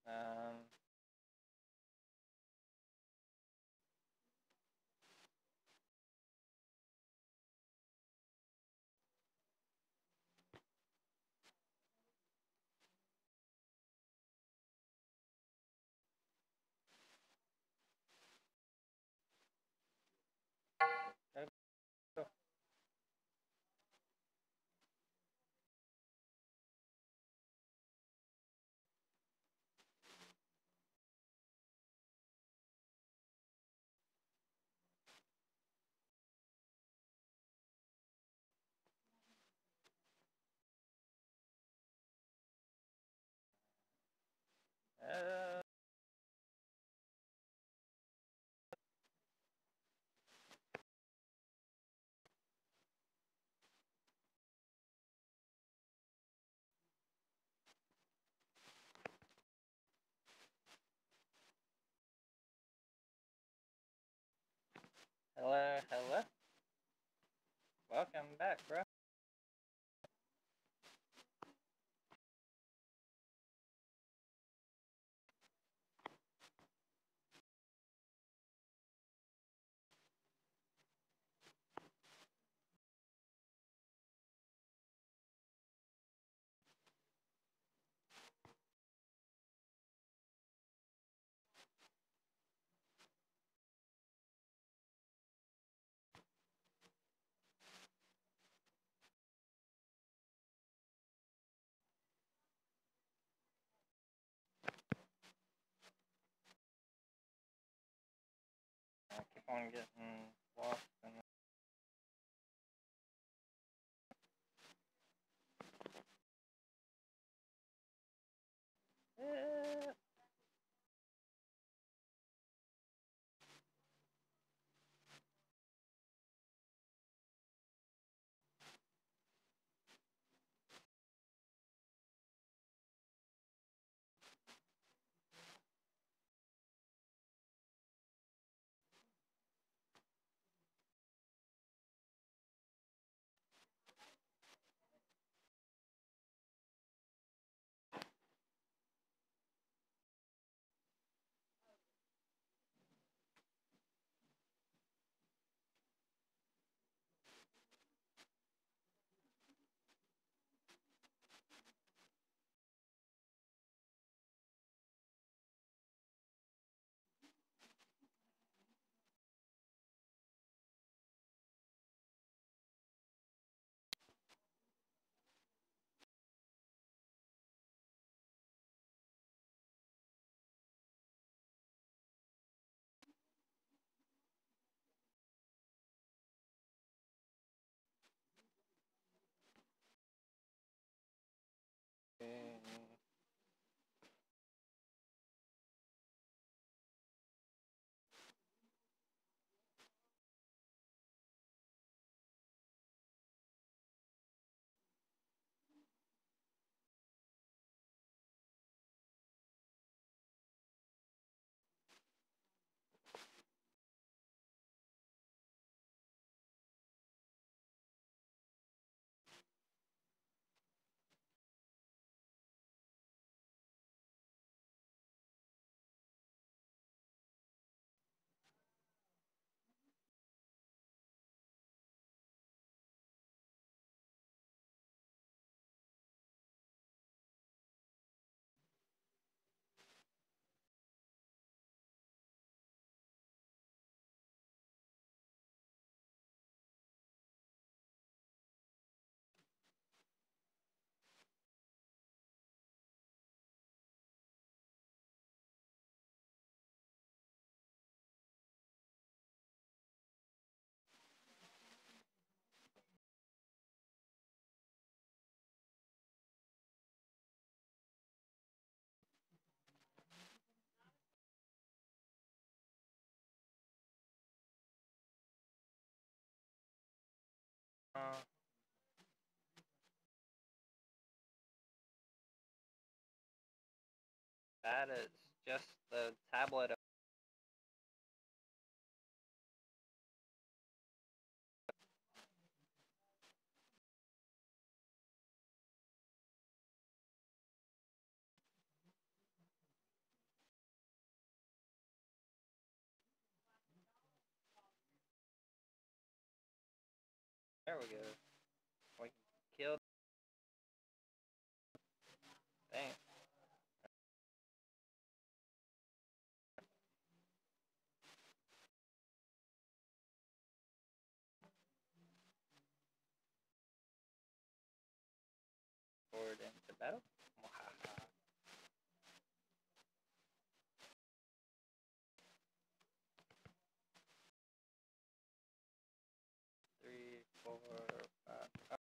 Um, uh, hello, hello. Welcome back, bro. I keep on getting lost in it. Uh, that is just the tablet. There we go. We killed. Thanks. Forward into battle. Mwahaha. 3, 4, 5. Oh,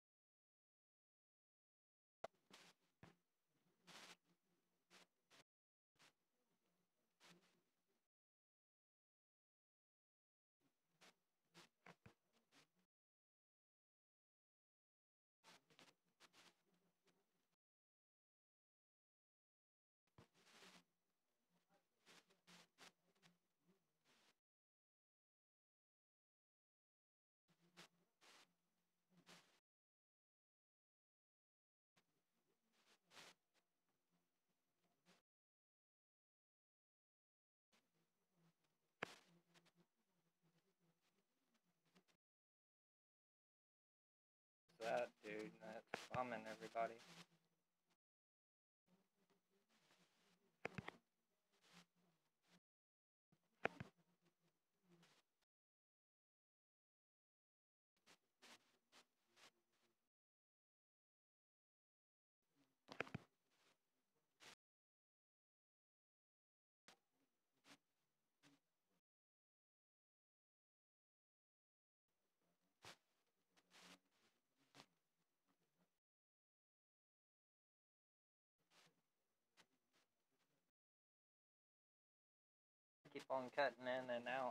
that dude that's bombing everybody. Keep on cutting in and out.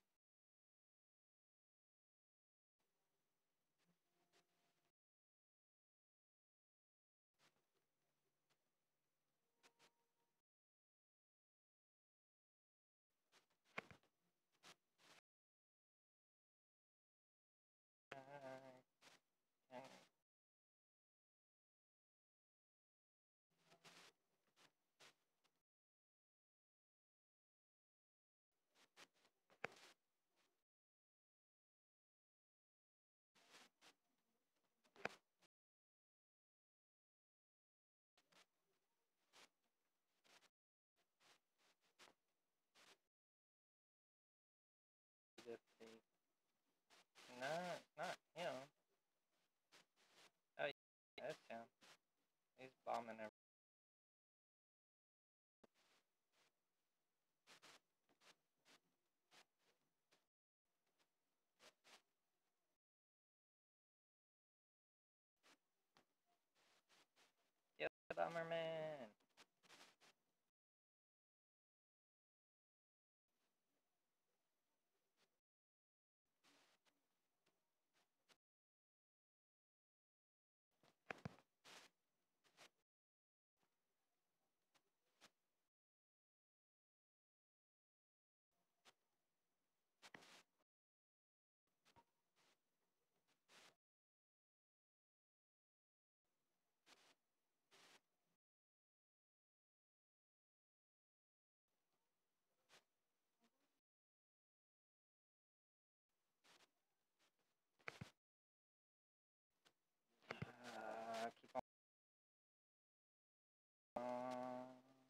Just see. No, not him. Oh, yeah, that's him. He's bombing everybody. Yep, Bomberman. Keep on.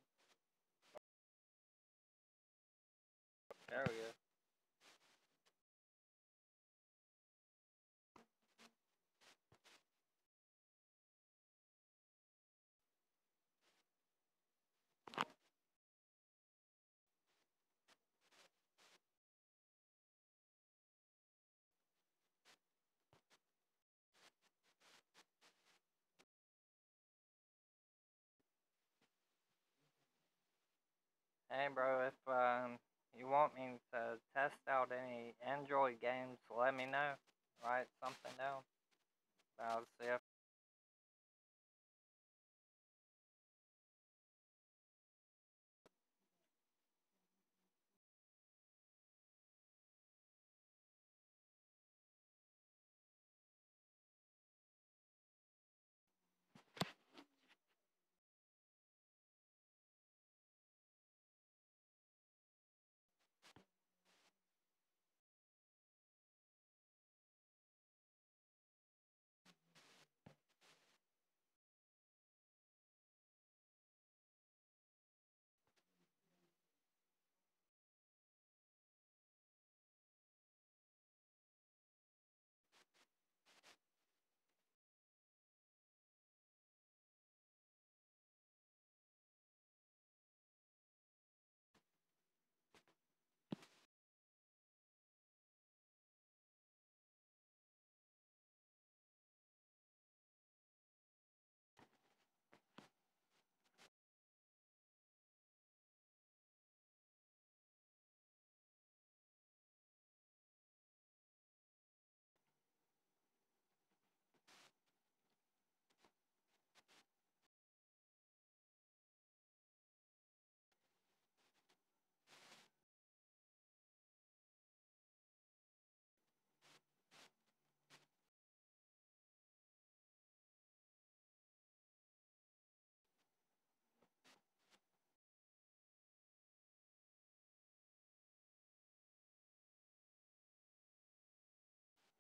There we go. Hey, bro, if you want me to test out any Android games, let me know. Write something down. I'll see if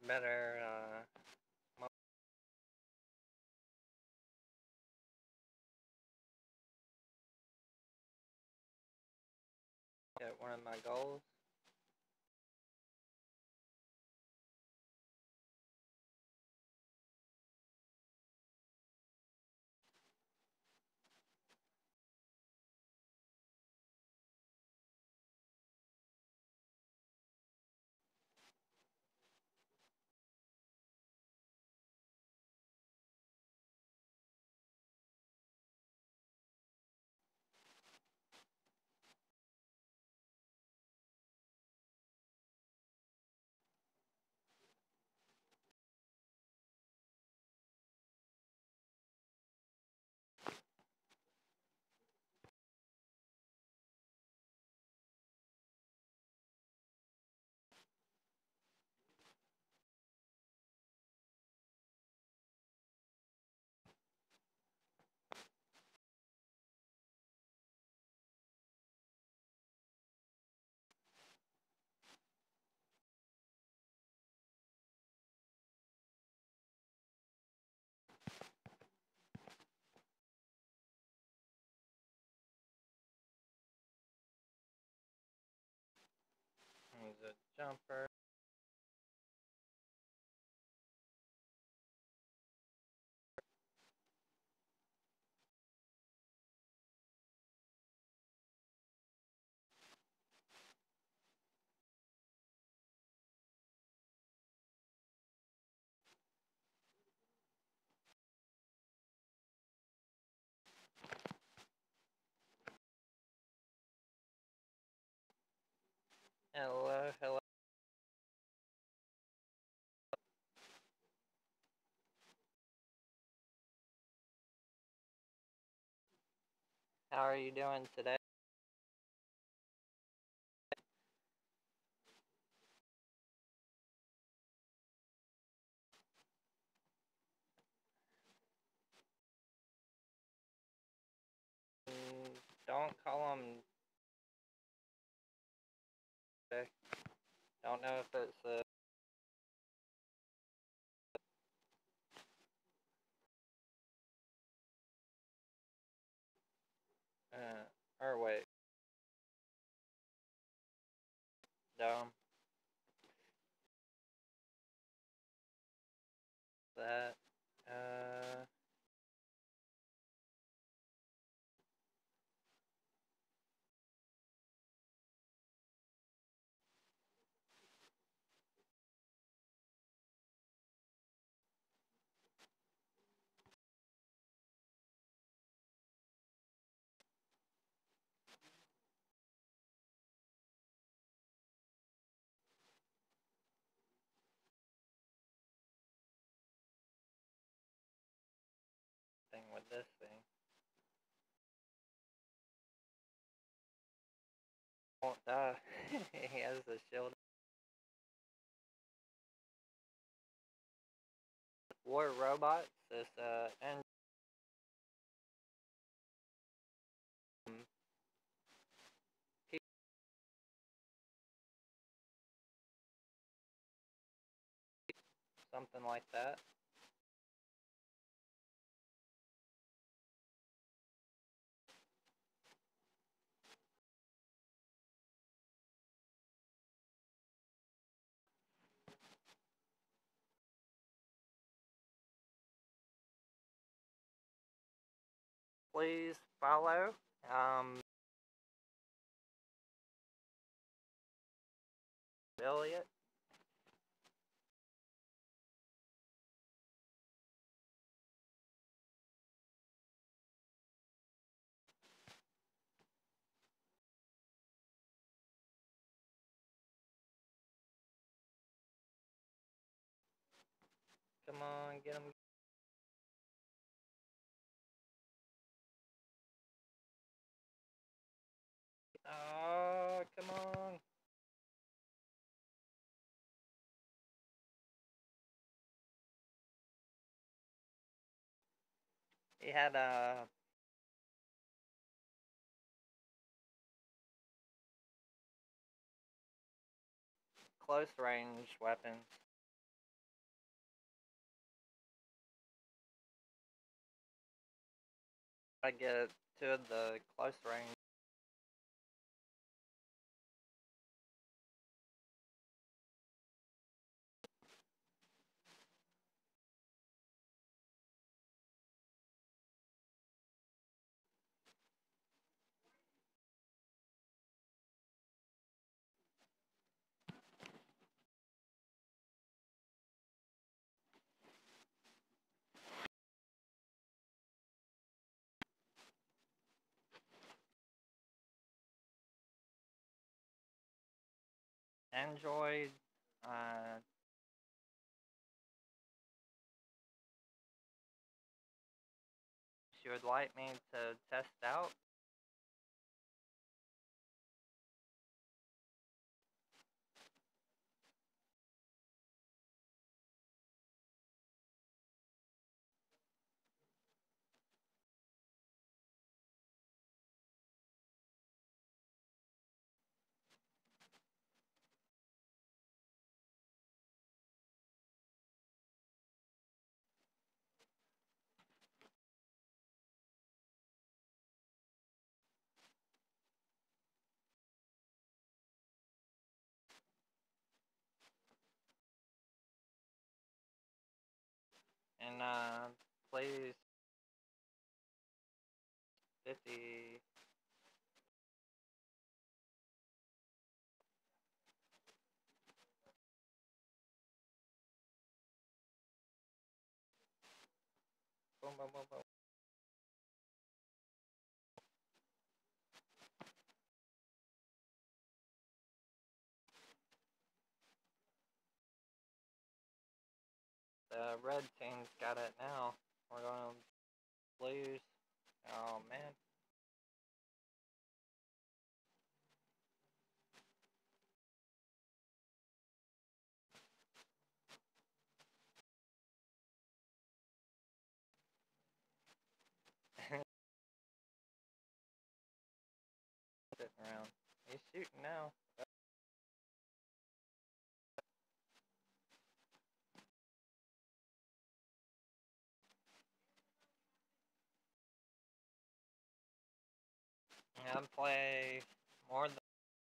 better get one of my goals. He's a jumper. Hello, hello. How are you doing today? Don't call him. Don't know if it's or wait, dumb. That, thing with this thing. Won't die. He has the shield. War robots. This and something like that. Please follow. Elliot. Come on, get him. Oh, come on. He had a close range weapons. I get to the close range. Android, uh, you would like me to test out? And please 50. Boom, boom, boom, boom. The red team's got it now. We're gonna lose. Oh man. Sitting around. He's shooting now. I play more than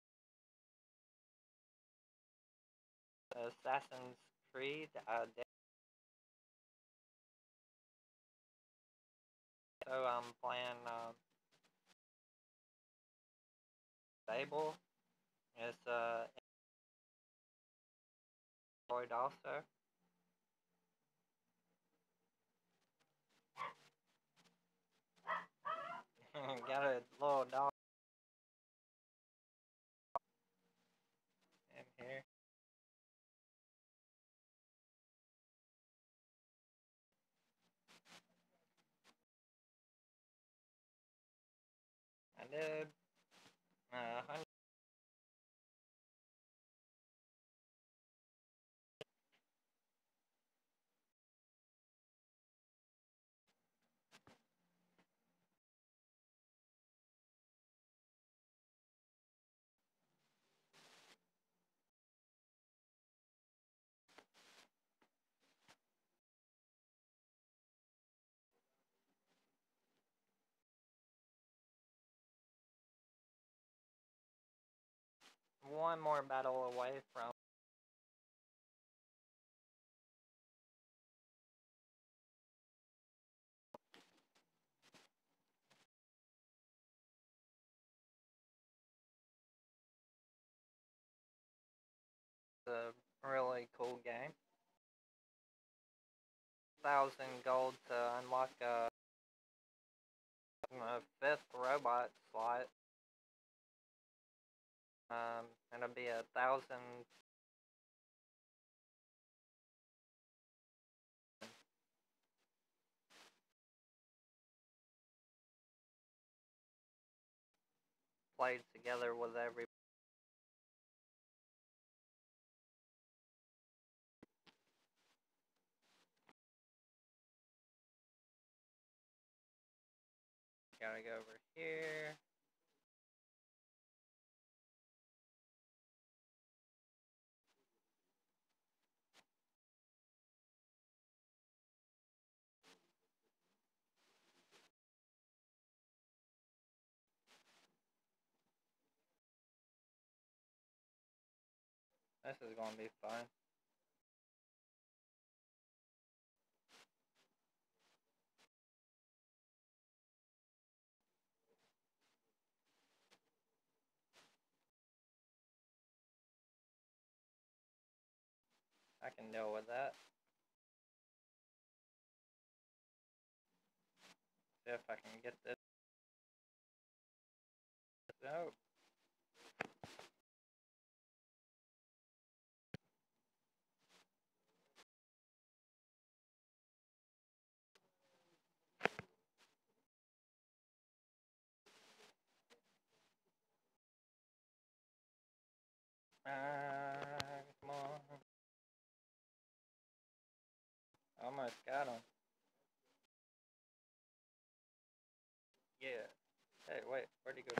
Assassin's Creed. So I'm playing Fable. It's Android also. Got a little dog in here. I did 100. One more battle away from the really cool game. 1,000 gold to unlock a fifth robot slot. It'll be 1,000. Played together with every. Gotta go over here. This is gonna be fun. I can deal with that. See if I can get this. No. Come on. Almost got him. Yeah. Hey, wait. Where'd he go?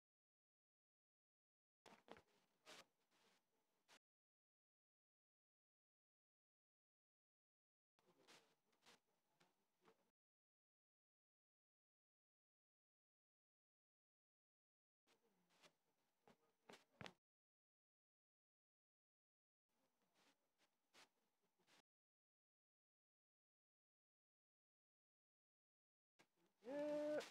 Yeah.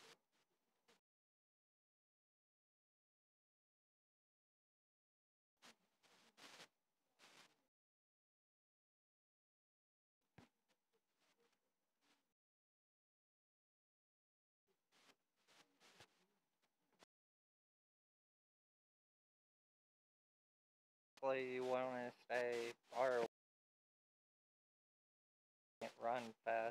Hopefully you want to stay far away and run fast.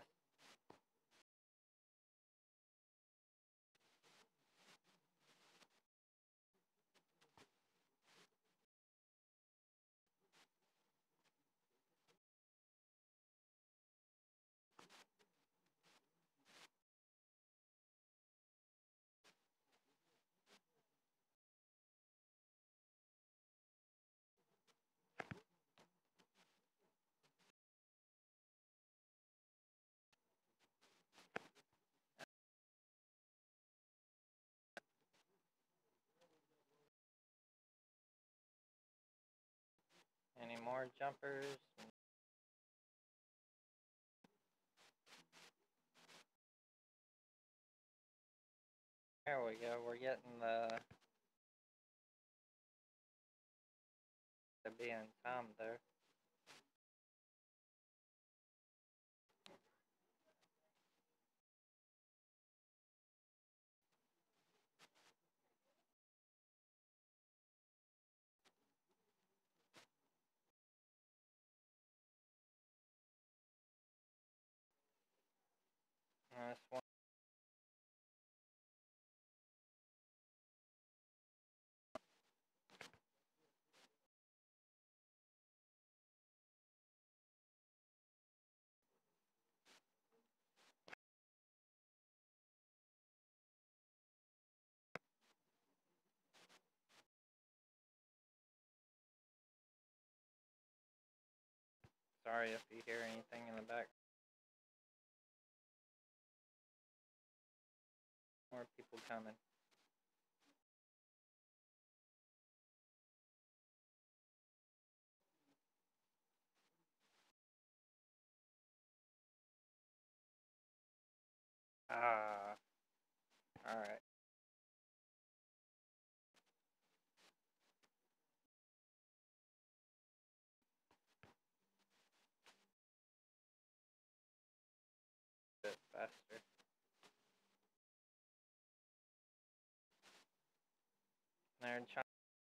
Any more jumpers? There we go. We're getting the being time there. This one. Sorry if you hear anything in the back. More people coming. Ah. Alright. A bit faster. They're trying.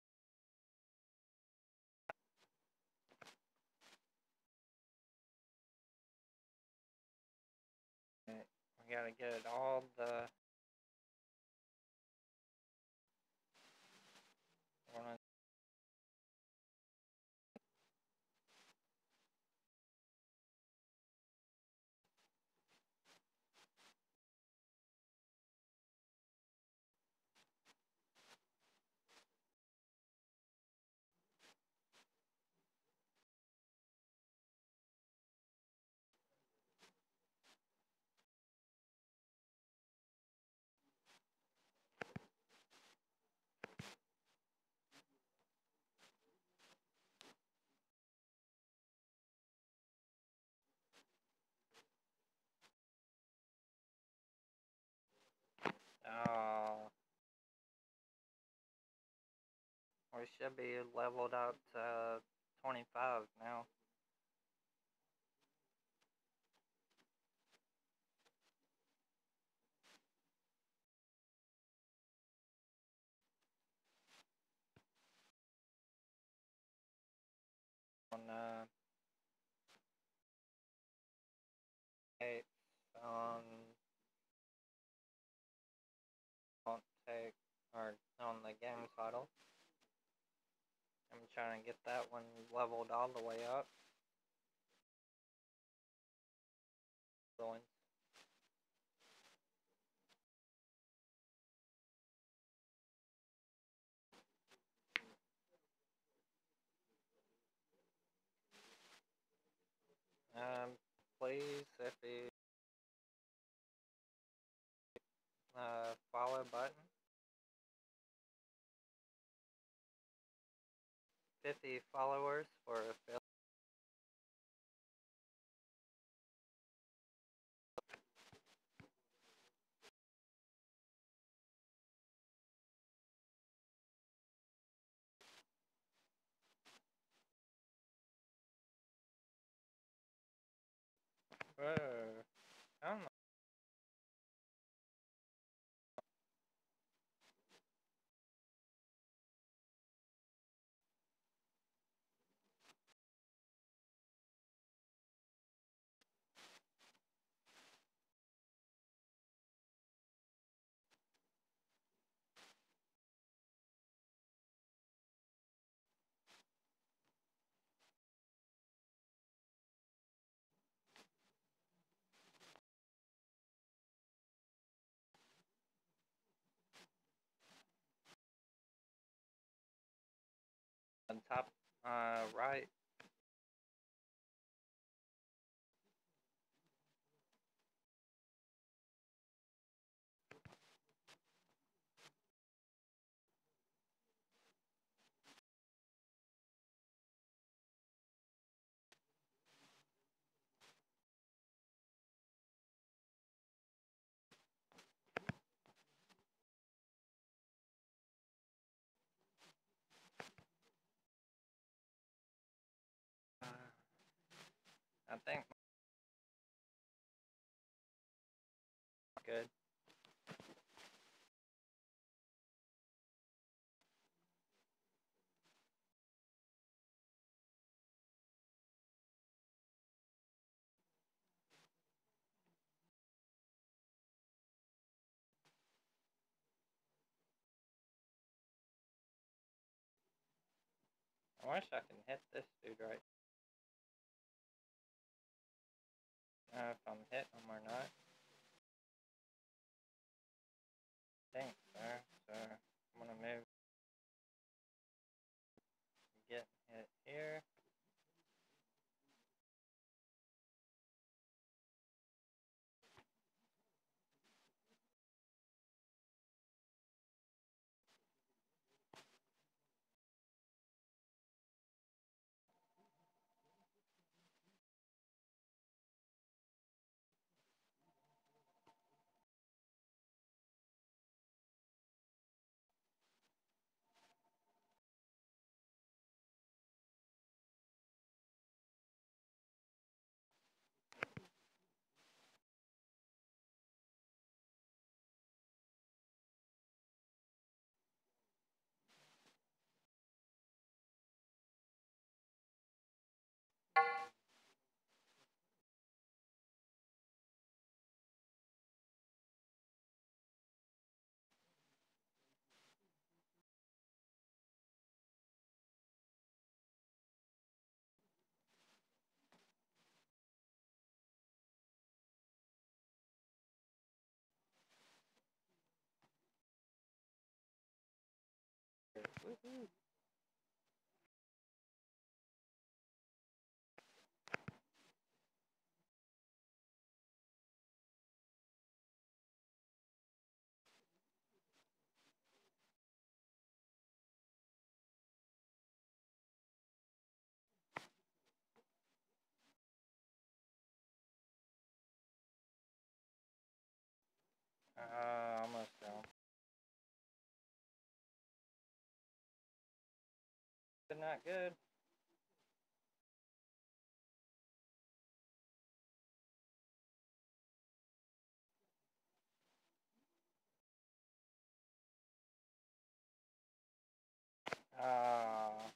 We gotta get all the. One. We should be leveled up to 25 now. On 8 on won't take or on the game title. I'm trying to get that one leveled all the way up. Going. Please, if you follow button, 50 followers for Phil. I don't know. On top right. I think good. I wish I can hit this dude right. If I'm hitting him or not. Thanks, sir. So I'm gonna move. Get hit here. Woohoo. Almost down. not good. Uh,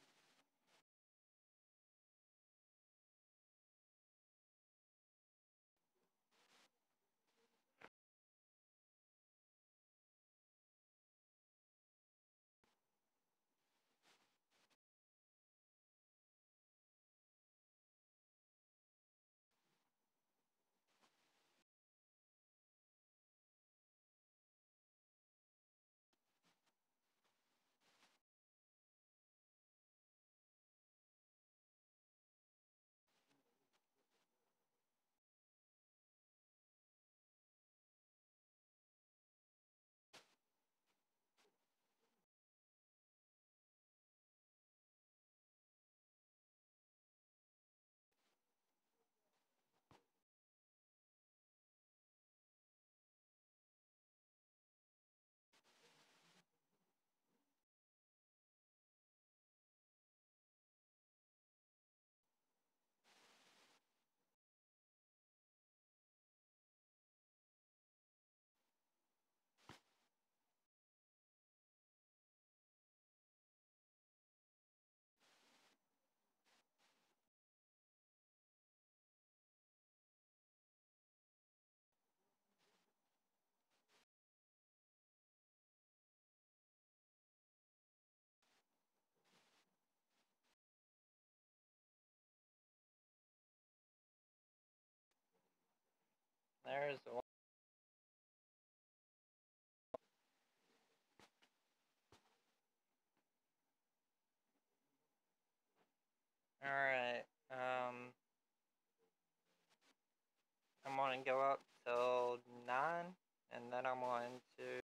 there's one. Alright. I'm gonna go up till 9, and then I'm going to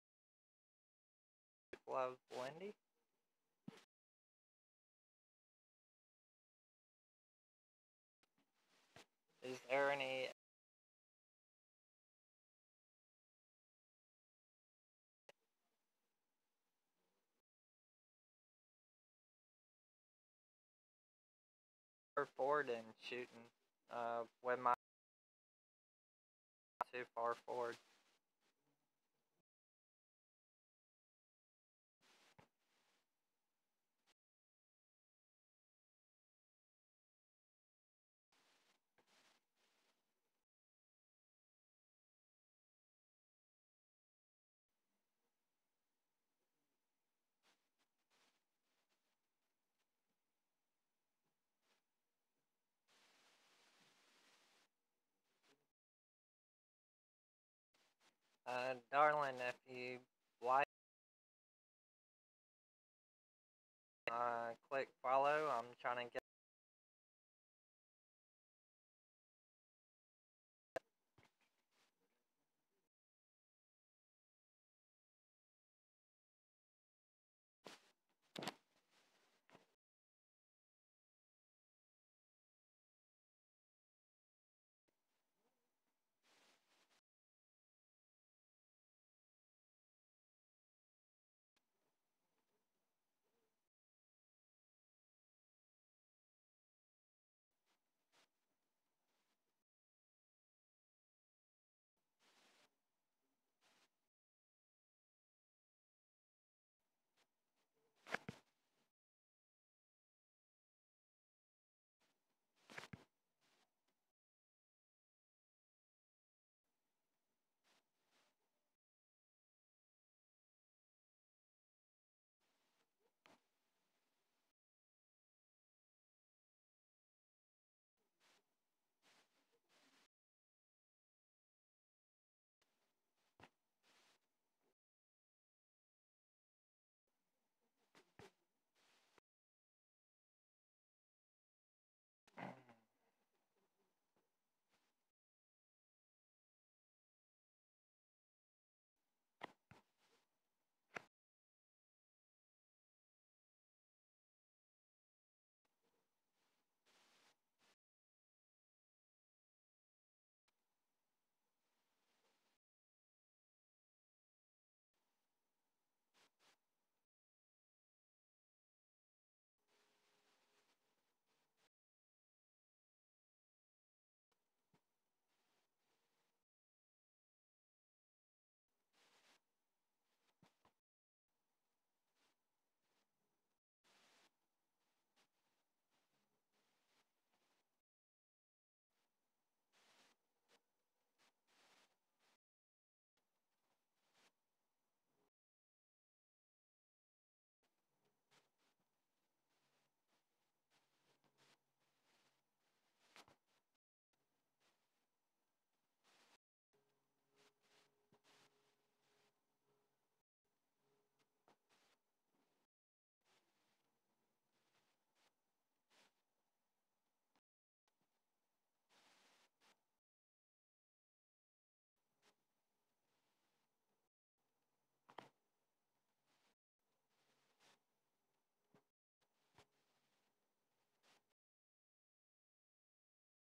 Love Wendy. Is there any forward and shooting with my too far forward? Darling, if you like, click follow. I'm trying to get.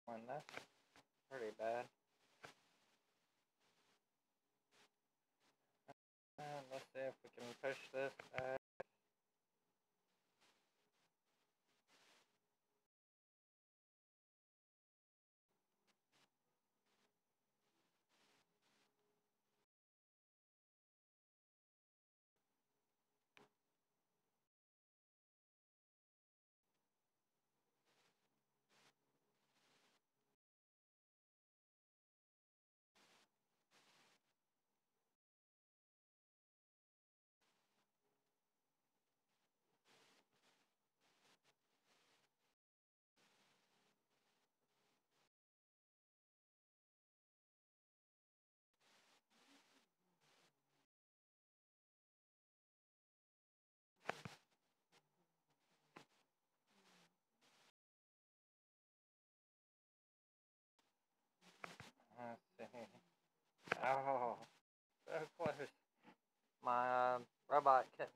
one. That's pretty bad. Let's see if we can push this back. Let's see. Oh, so close. My robot kept.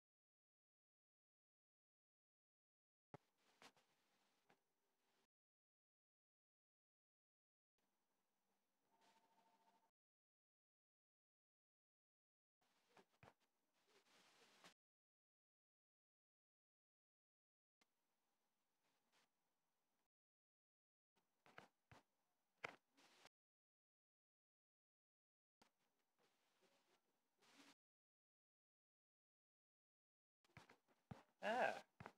Yeah,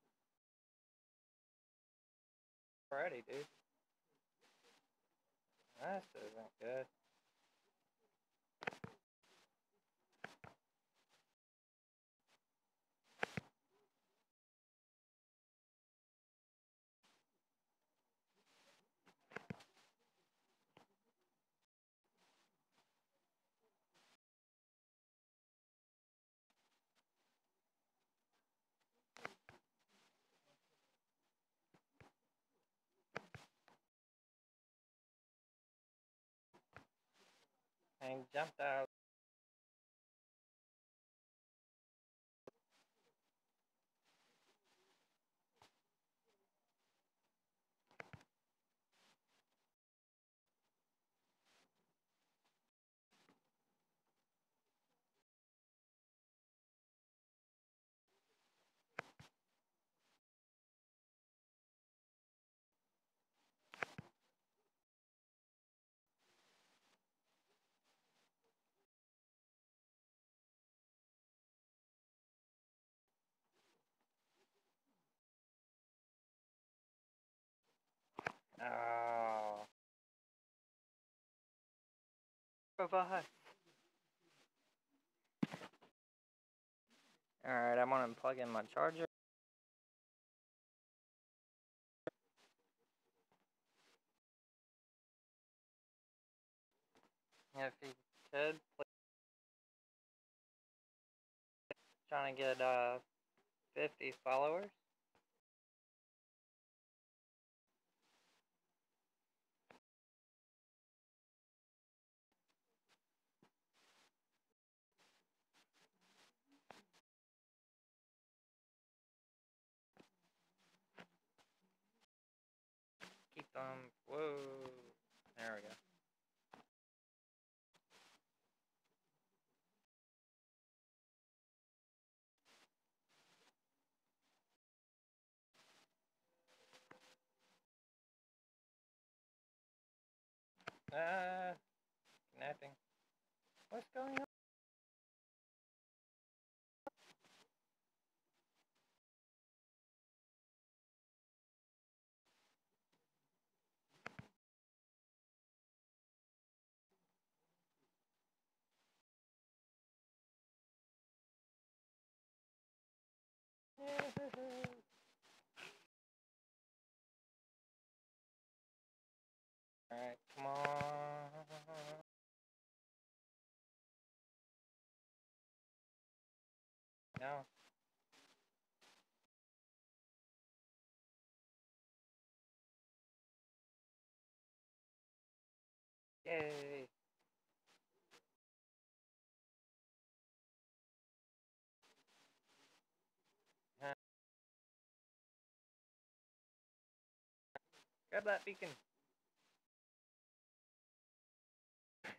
already, dude. This isn't good. And he jumped out. Oh, provide. Alright, I'm gonna plug in my charger. If you could, please. Trying to get 50 followers. Keep them. Whoa. There we go. Connecting. What's going on? Alright, come on. No. Yay. Grab that beacon.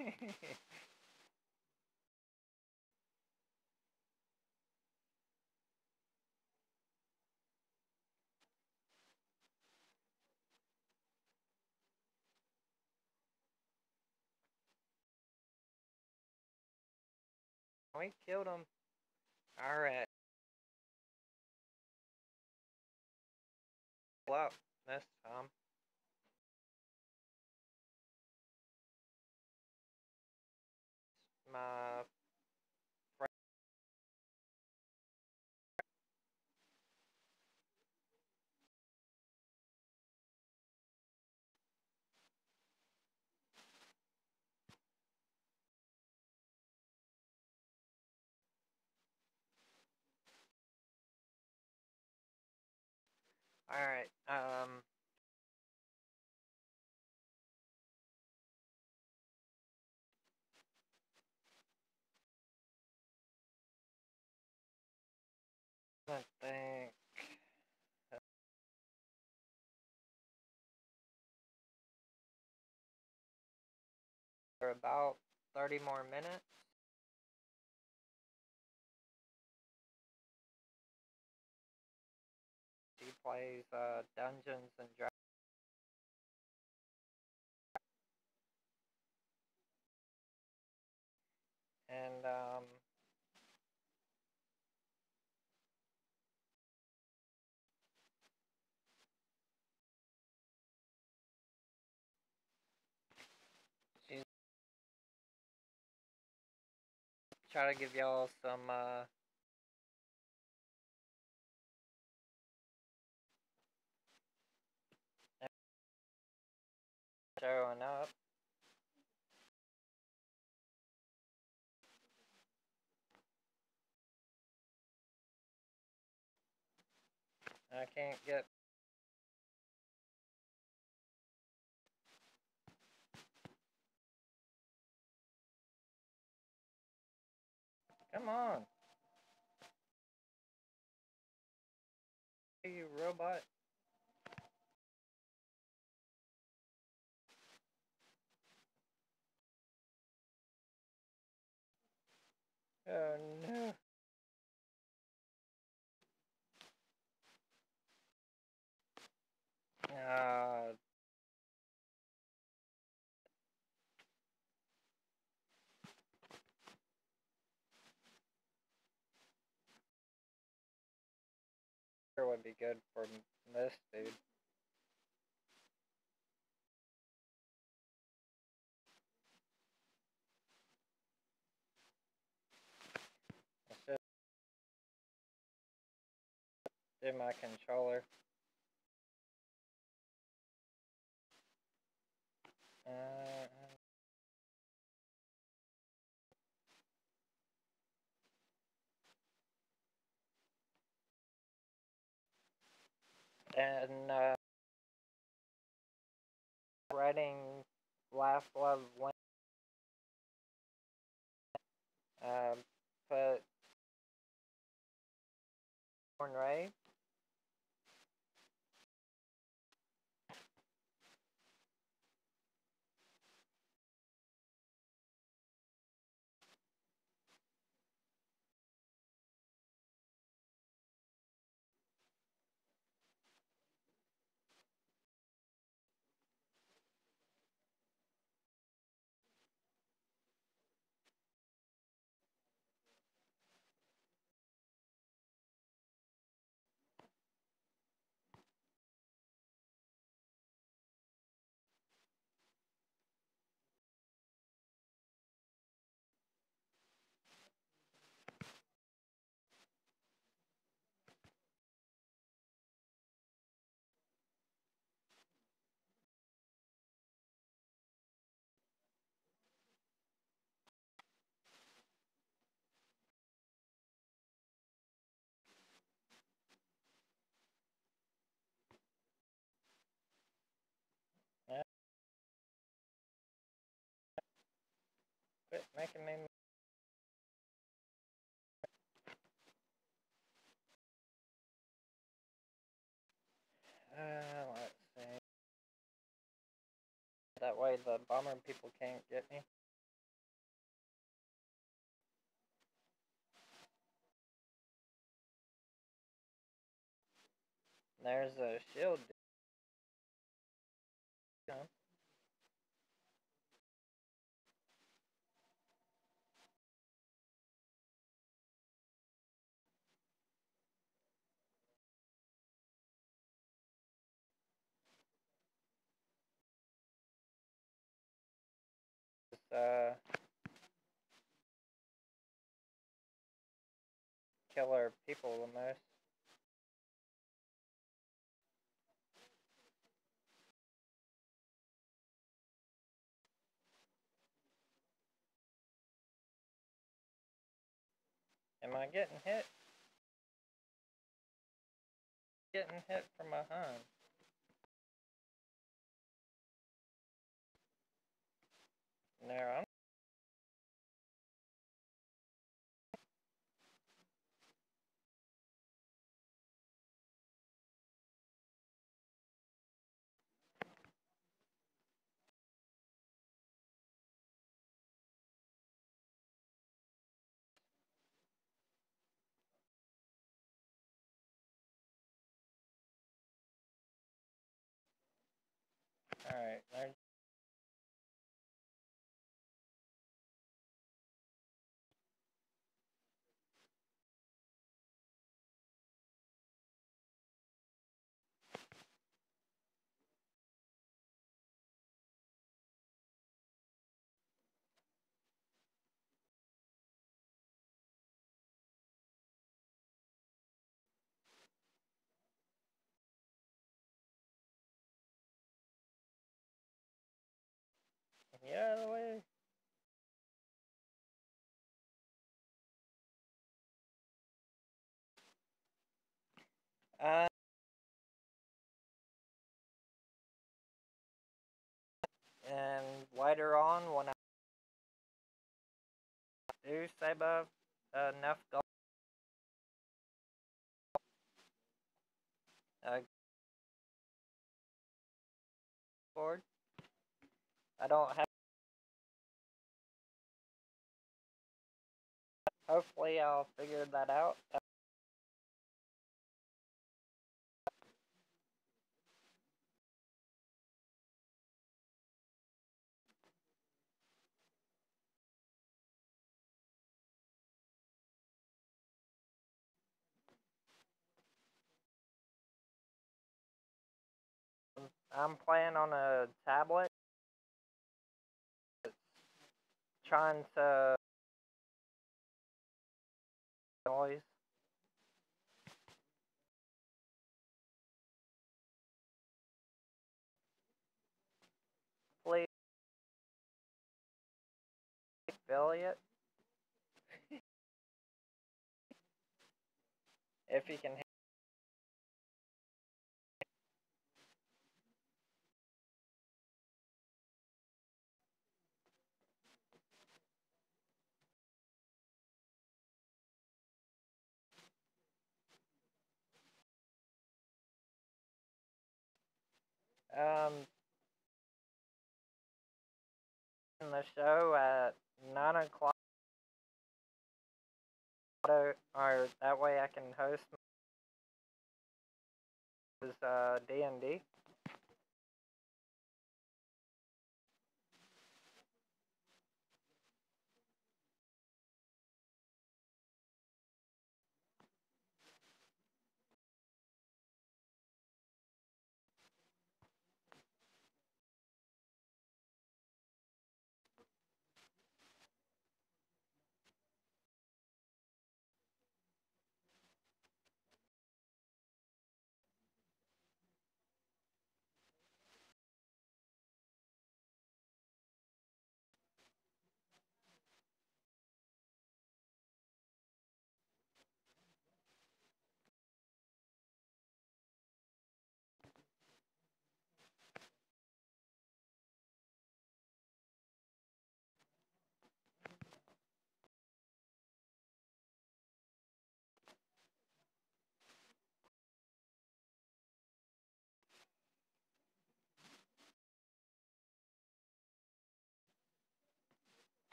We killed him. Alright. Up this time. My Alright, I think for about 30 more minutes. He plays Dungeons and Dragons. And she's try to give y'all some showing up. I can't get. Come on, you robot. Oh no. Uh, sure would be good for this dude. Let's just do my controller. Uh, and writing Laugh Love Win. Put Born Ray. Yeah, quit making me. Let's see. That way the bomber people can't get me. There's a shield. Huh? Uh, Killer people the most. Am I getting hit? Getting hit from behind. No, I'm. Alright, there's. Get out of the way. Uh, and later on, when I do save up enough gold, board, I don't have. Hopefully, I'll figure that out. I'm playing on a tablet. It's trying to noise. Please, affiliate, if you can. In the show at 9 o'clock, or that way I can host D&D.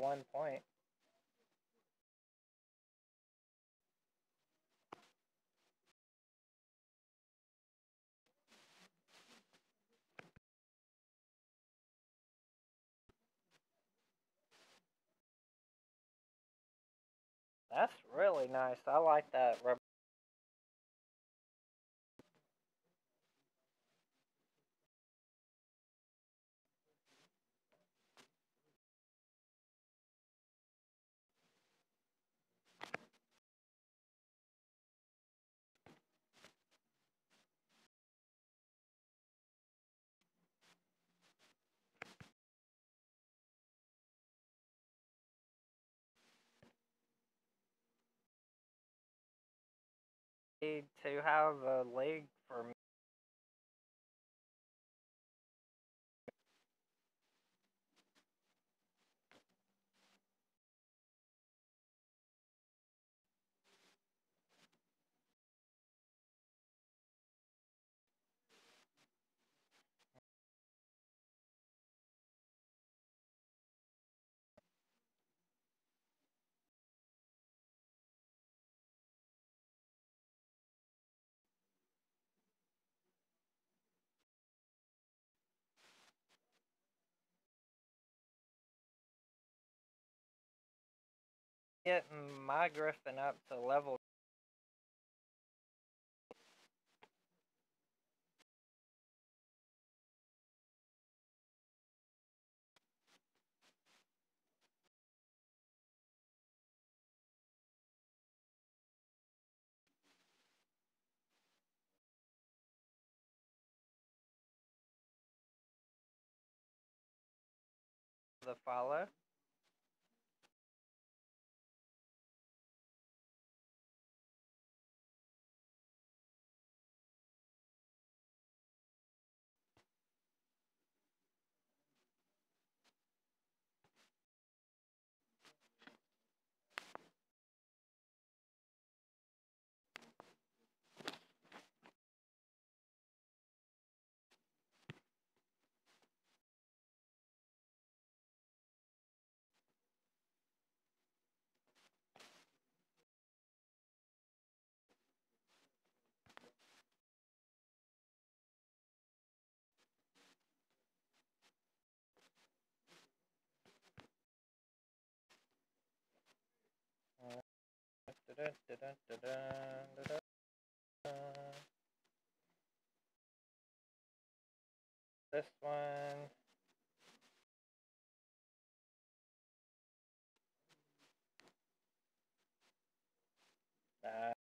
1 point. That's really nice. I like that. Need to have a league for getting my Griffin up to level the follow. This one. Uh,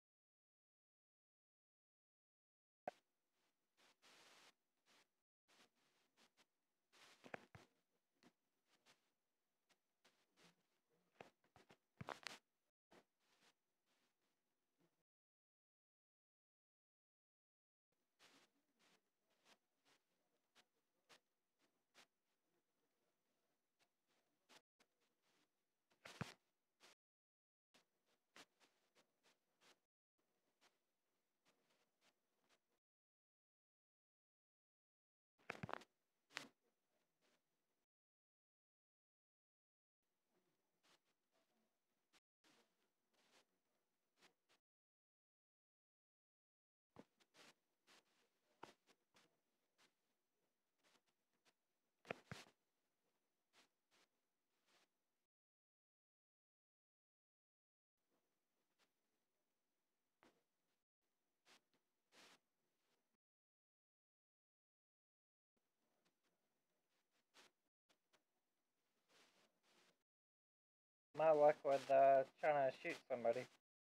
my luck with trying to shoot somebody.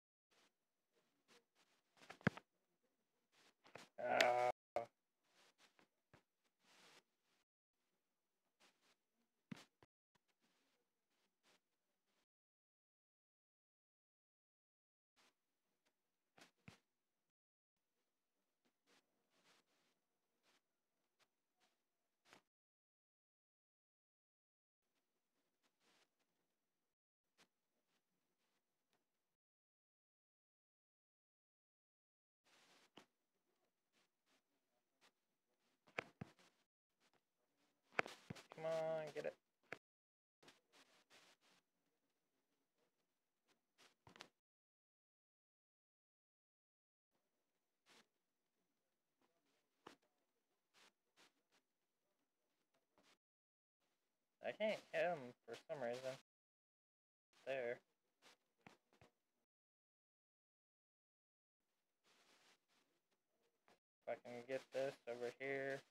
Uh, I can't hit him for some reason. There. If I can get this over here.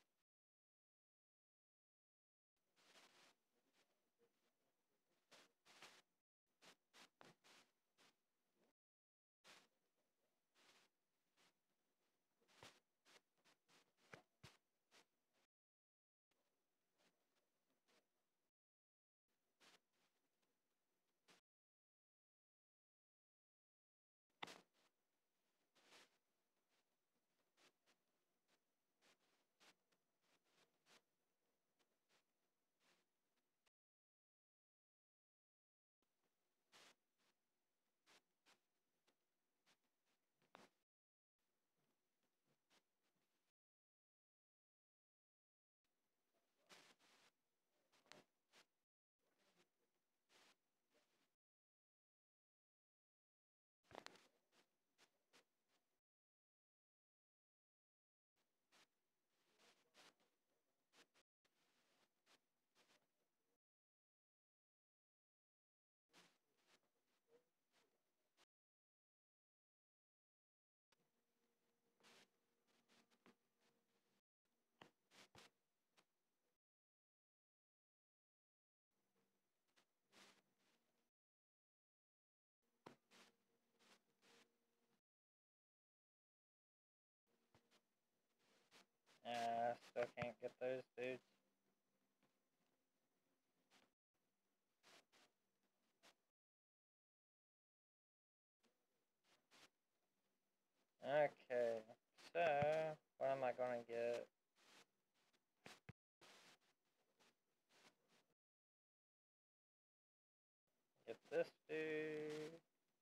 Still can't get those dudes. Okay, so what am I gonna get? Get this dude.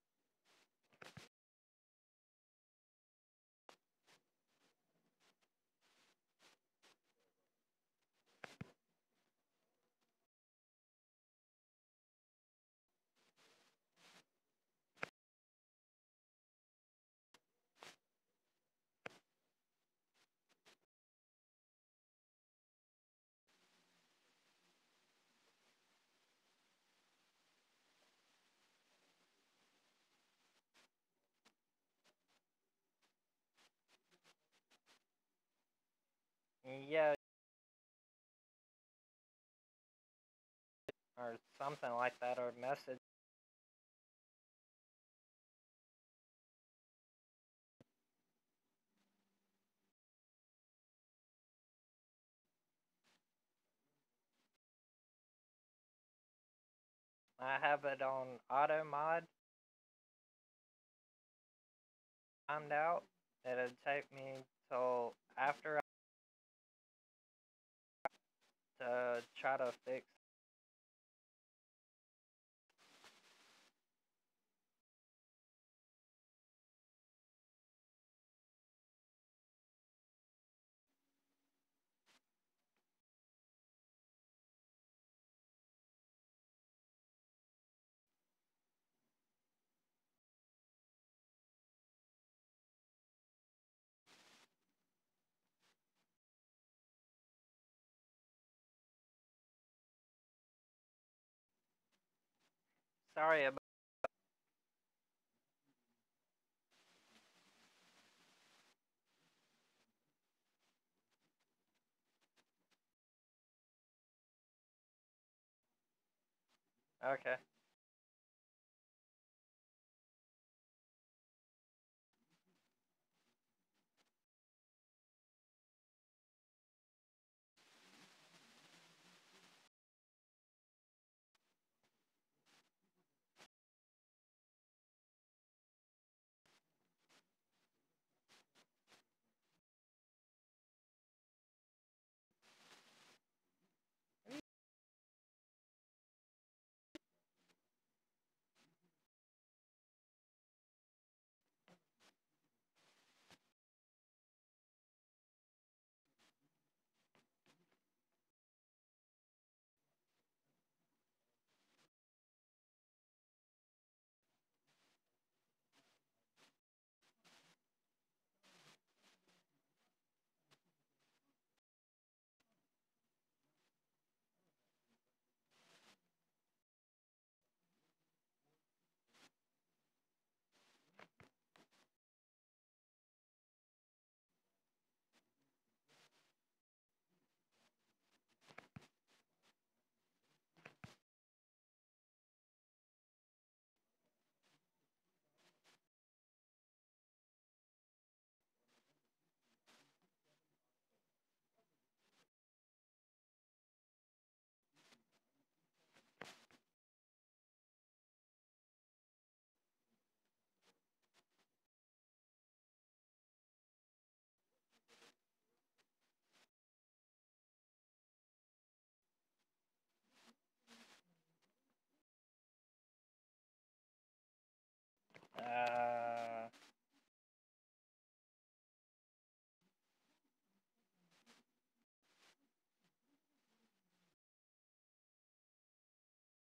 Yeah, or something like that, or message. I have it on auto mod. Timed out. It'll take me till after to try to fix. Sorry about. Okay.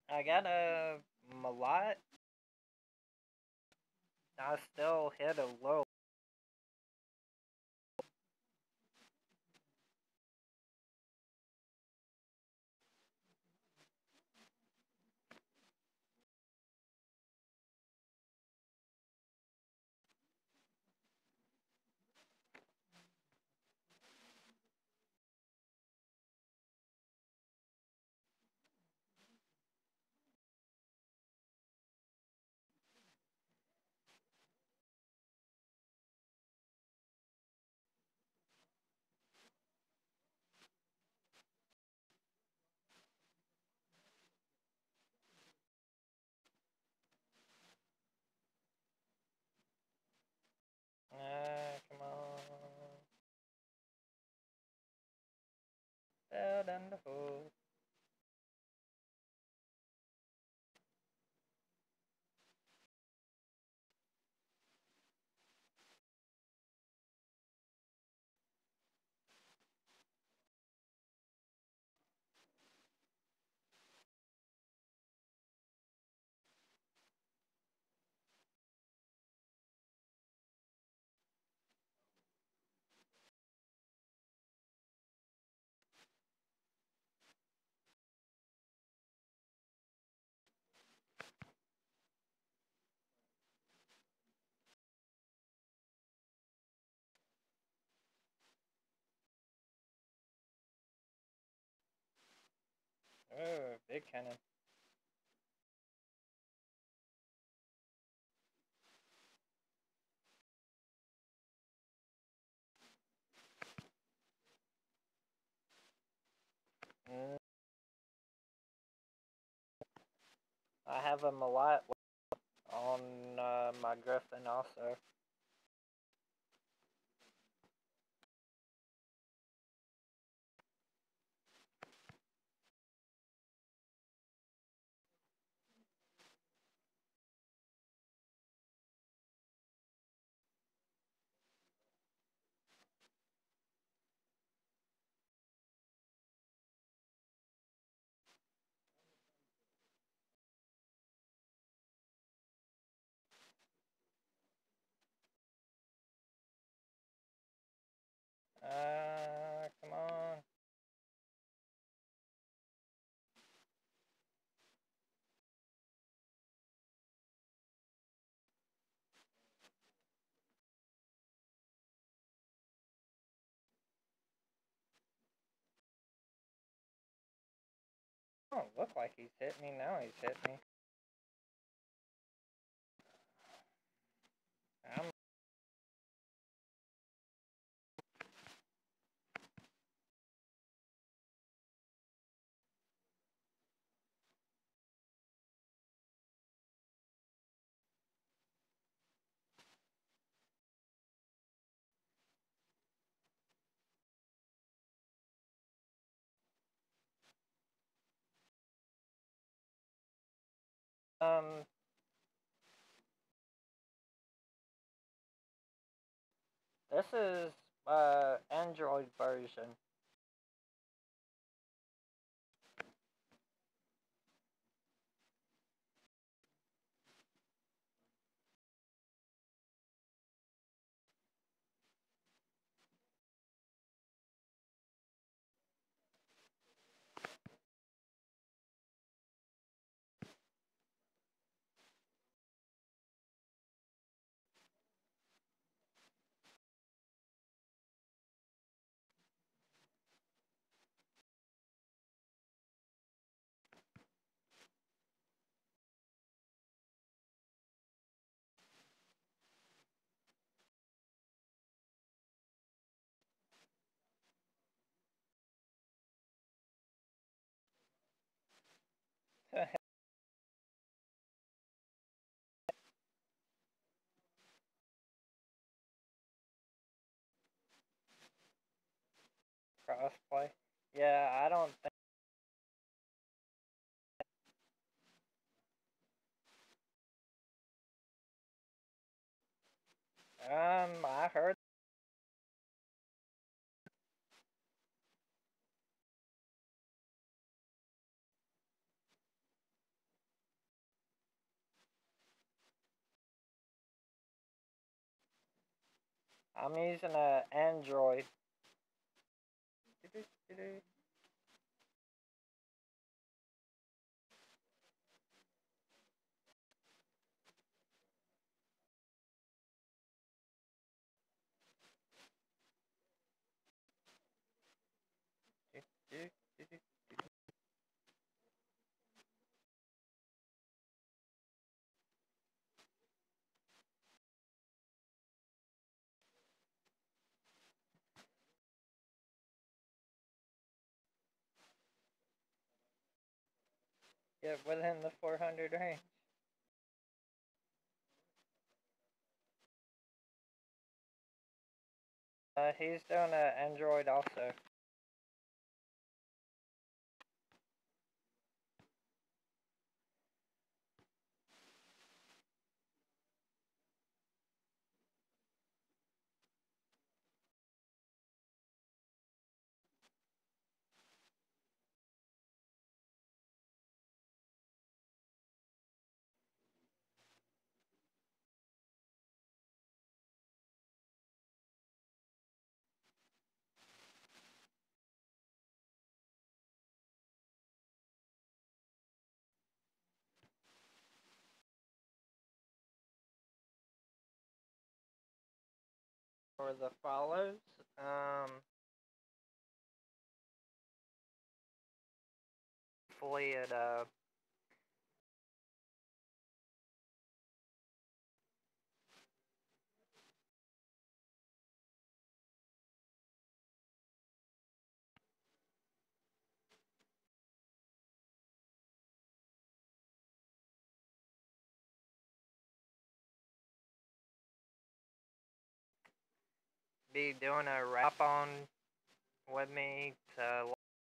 I got a Malat. I still hit a little. Come on. Fell down the hole. Oh, big cannon. Mm, I have a Malat on my Griffin also. Come on. Don't look like he's hit me. Now he's hit me. I'm, um, this is Android version. Crossplay. Yeah, I don't think. I heard. I'm using a Android. Get within the 400 range. He's doing an Android also. For the follows, hopefully it be doing a wrap on with me to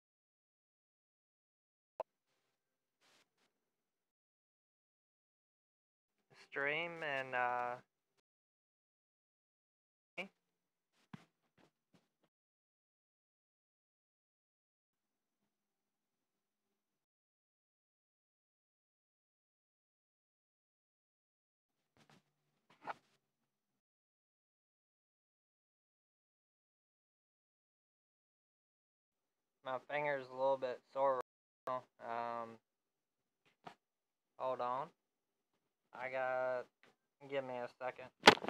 stream and my finger's a little bit sore right now. Hold on. Give me a second.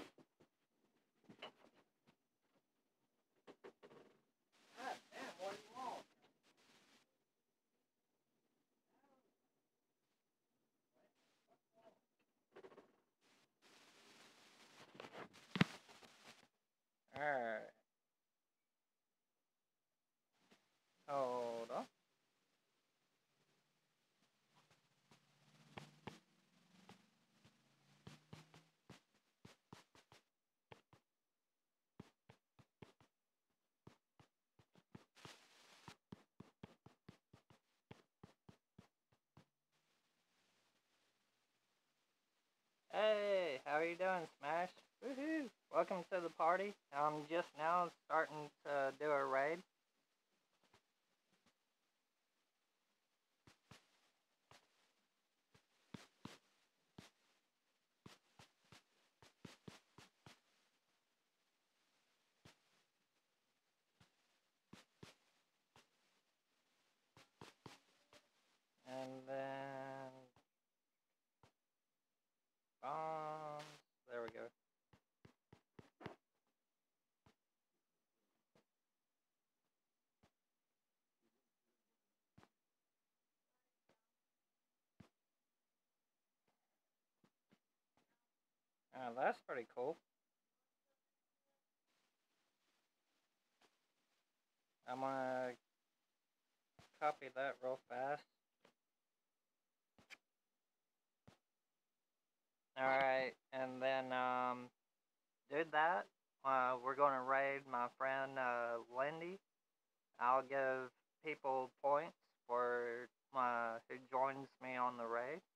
God damn, what do you want? Alright. Hold on. Hey, how are you doing, Smash? Woohoo! Welcome to the party. I'm just now starting to do a raid. And then bombs. There we go. That's pretty cool. I'm gonna copy that real fast. Alright, and then did that. We're gonna raid my friend Lindy. I'll give people points for who joins me on the raid.